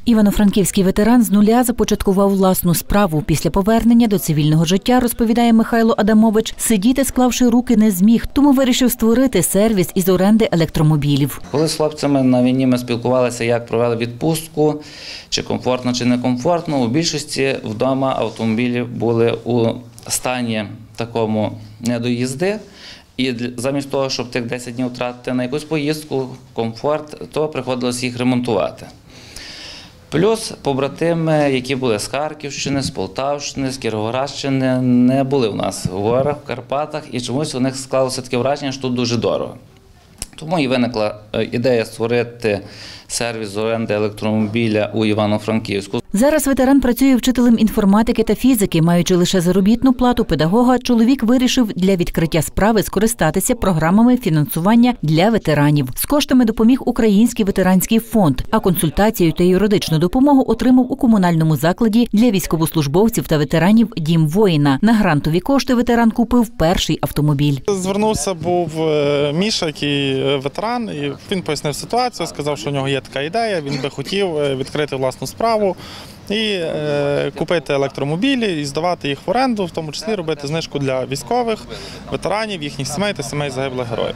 Івано-Франківський ветеран з нуля започаткував власну справу. Після повернення до цивільного життя, розповідає Михайло Адамович, сидіти, склавши руки, не зміг, тому вирішив створити сервіс із оренди електромобілів. Коли з хлопцями на війні ми спілкувалися, як провели відпустку, чи комфортно, чи некомфортно, у більшості вдома автомобілі були у стані такому недоїзди. І замість того, щоб тих 10 днів втратити на якусь поїздку, комфорт, то приходилось їх ремонтувати. Плюс побратими, які були з Харківщини, з Полтавщини, з Кіровоградщини, не були в нас в горах, в Карпатах, і чомусь у них склалося таке враження, що тут дуже дорого. Тому і виникла ідея створити сервіс з оренди електромобіля у Івано-Франківську. Зараз ветеран працює вчителем інформатики та фізики. Маючи лише заробітну плату педагога, чоловік вирішив для відкриття справи скористатися програмами фінансування для ветеранів. З коштами допоміг Український ветеранський фонд, а консультацію та юридичну допомогу отримав у комунальному закладі для військовослужбовців та ветеранів «Дім воїна». На грантові кошти ветеран купив перший автомобіль. Звернувся був Міша, який ветеран, і він пояснив ситуацію, сказав, що у нього є така ідея, він би хотів відкрити власну справу і купити електромобілі і здавати їх в оренду, в тому числі робити знижку для військових, ветеранів, їхніх сімей та сімей загиблих героїв.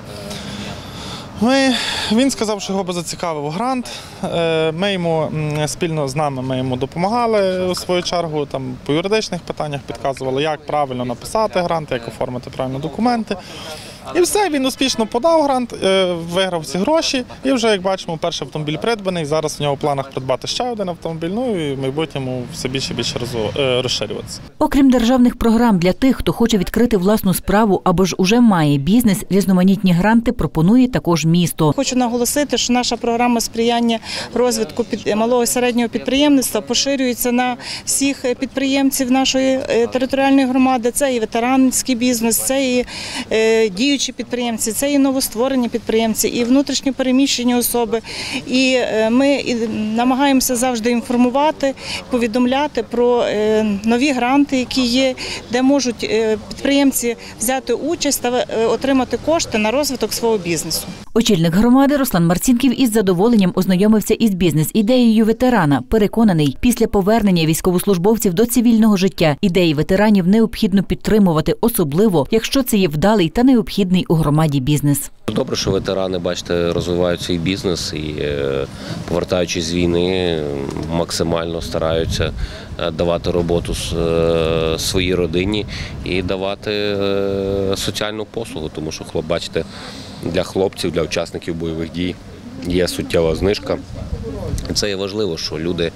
Він сказав, що його би зацікавив грант. Ми йому спільно з нами допомагали у свою чергу, там по юридичних питаннях підказували, як правильно написати грант, як оформити правильно документи. І все, він успішно подав грант, виграв ці гроші і вже, як бачимо, перший автомобіль придбаний. Зараз у нього в планах придбати ще один автомобіль, ну і в майбутньому все більше і більше розширюватися. Окрім державних програм для тих, хто хоче відкрити власну справу або ж уже має бізнес, різноманітні гранти пропонує також місто. Хочу наголосити, що наша програма сприяння розвитку малого і середнього підприємництва поширюється на всіх підприємців нашої територіальної громади. Це і ветеранський бізнес, це і діючі підприємці, це і новостворені підприємці, і внутрішньо переміщені особи. І ми намагаємося завжди інформувати, повідомляти про нові гранти, які є, де можуть підприємці взяти участь та отримати кошти на розвиток свого бізнесу. Очільник громади Руслан Марцінків із задоволенням ознайомився із бізнес-ідеєю ветерана. Переконаний, після повернення військовослужбовців до цивільного життя ідеї ветеранів необхідно підтримувати, особливо, якщо це є вдалий та необхідний у громаді бізнес. Добре, що ветерани, бачите, розвивають свій бізнес і, повертаючись з війни, максимально стараються давати роботу своїй родині і давати соціальну послугу, тому що, бачите, для хлопців, для учасників бойових дій є суттєва знижка. Це є важливо, що люди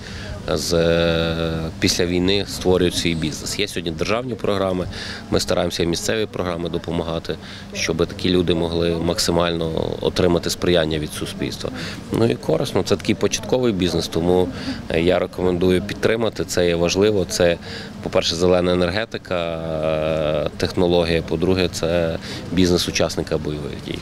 після війни створюють свій бізнес. Є сьогодні державні програми, ми стараємося місцеві програми допомагати, щоб такі люди могли максимально отримати сприяння від суспільства. Ну і корисно, це такий початковий бізнес, тому я рекомендую підтримати, це є важливо. Це, по-перше, зелена енергетика, технологія, по-друге, це бізнес учасника бойових дій.